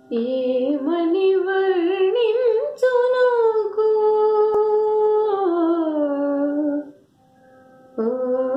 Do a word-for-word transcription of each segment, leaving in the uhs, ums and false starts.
ఏమని వర్ణించునుకు ఓ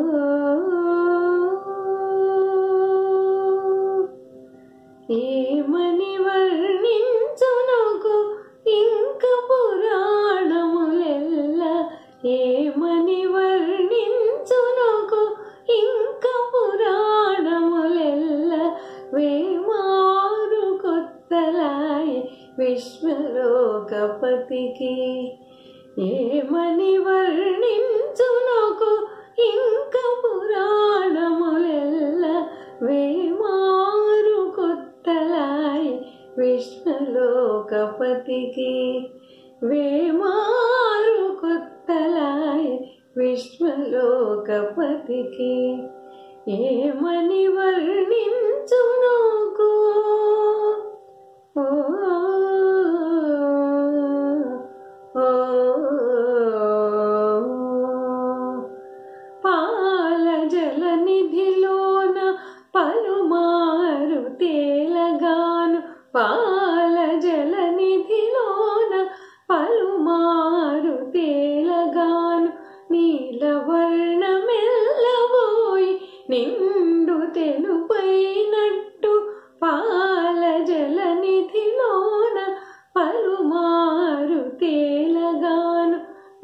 ఏమని వర్ణించునుకు ఇంక పురాణములెల్ల ఏమని వర్ణించునుకు ఇంక పురాణములెల్ల వేమారు కొత్తలాయ విశ్వలోకపతికి ఏమని వర్ణించునుకు ఇంక పురాణములెల్ల వేమారు కొత్తలాయ విశ్వలోకపతికి వేమారు కొత్తలాయ విశ్వలోకపతికి ఏమని వర్ణించునుకు ఓ ఓ పాల జల నిధిలోన పలుమారు తేలగాను పాల జల నిధిలోన పలుమారు తేలగాను నీలవర్ణమెల్లబోయి నిండు తెలుపైనట్టు పాల జల నిధిలోన పలుమారు తేలగాను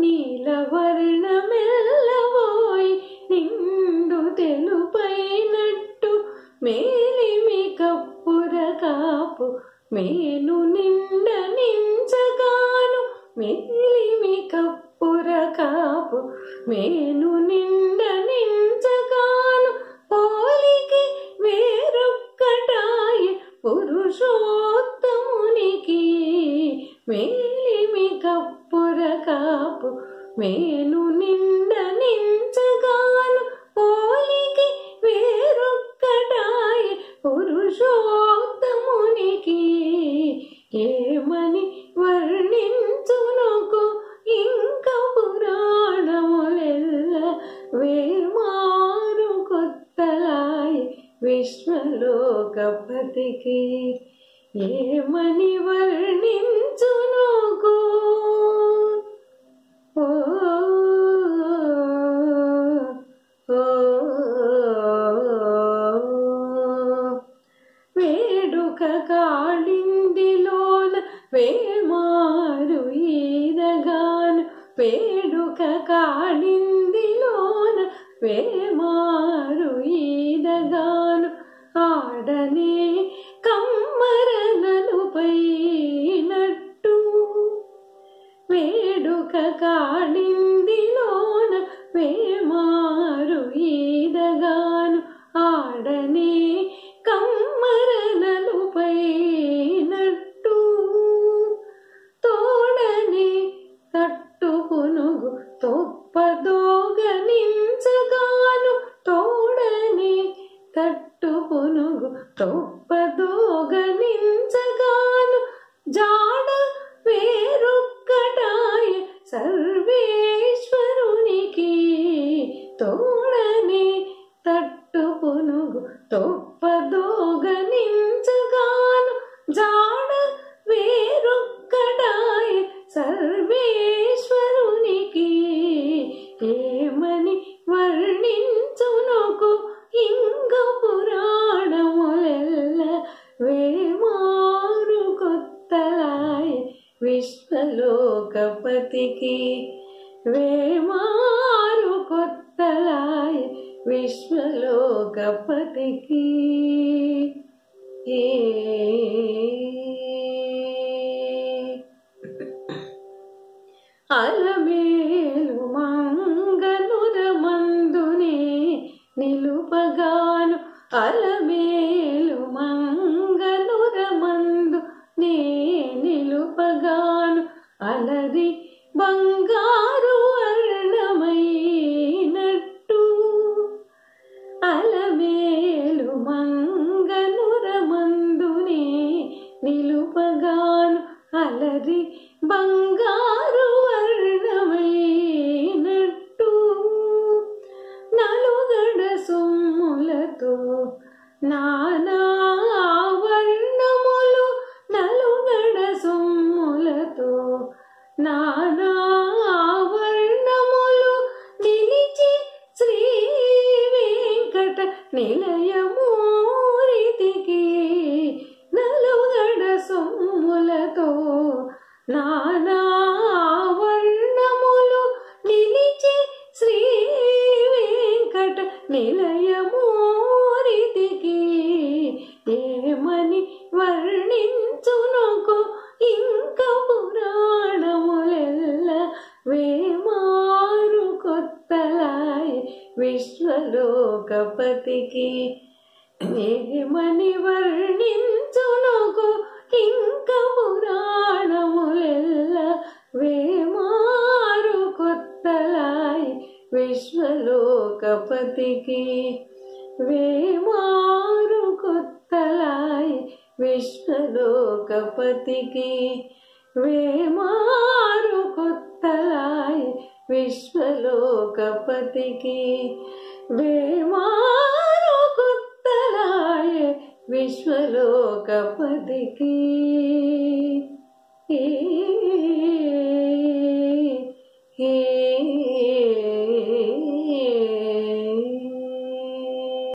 నీలవర్ణమెల్లబోయి నిండు తెలుపైనట్టు మేలిమి కప్పుర కాపు మేను నిండ నించగాను మేలిమి కప్పుర కాపు మేను నిండ నించగాను పోలికి వేరొక్కటాయ పురుషోత్తమునికి మేలిమి కప్పుర కాపు మేను నిండ నించగాను పోలికి వేరొక్కటాయ పురుషోత్తమునికి ఏమని వర్ణించునుకు ఇంక పురాణములెల్ల వేమారు కొత్తలాయ విశ్వలోకపతికి ఏమని వర్ణించునుకు ఓ వేడుక కాళిందిలోన వేమారు ఈదగాను వేడుక కాళిందిలోన వేమారు ఈదగాను ఆడనే కమ్మరనను పైనట్టు వేడుక కాళిందిలోన వేమారు ఈదగాను ఆడనే కమ్మరనలు పైనట్టు తోడని తట్టు పునుగు తొప్పదోగనించగాను తోడని తట్టు పునుగు తొప్పదోగనించగాను జాడ వేరొక్కటాయ సర్వేశ్వరునికి తోడని తట్టు పునుగు తొప్పదోగనించగాను జాడ వేరొక్కటాయ సర్వేశ్వరునికి ఏమని వర్ణించునుకు ఇంక పురాణములెల్ల వేమారు కొత్తలాయ విశ్వలోకపతికి వేమారు కొత్తలాయ విశ్వలోకపతికి ఏ అలమేలు మంగనురమందునే నిలుపగాను అలమేలు మంగనురమందు నే నిలుపగాను అలరి బంగారు వర్ణమైనట్టు అలమేలు మంగనురమందునే నిలుపగాను అలరి బంగారు వర్ణమైనట్టు నలుగడ సొమ్ములతో నానా వర్ణములు విశ్వలోకపతికి ఏమని వర్ణించునుకు ఇంక పురాణములెల్ల వేమారు కొత్తలాయి విశ్వలోకపతికి వేమారు కొత్తలాయి విశ్వలోకపతికి వేమారు కొత్తలాయి విశ్వలోకపతికి వేమారు కొత్తలాయి విశ్వలోకపతికి.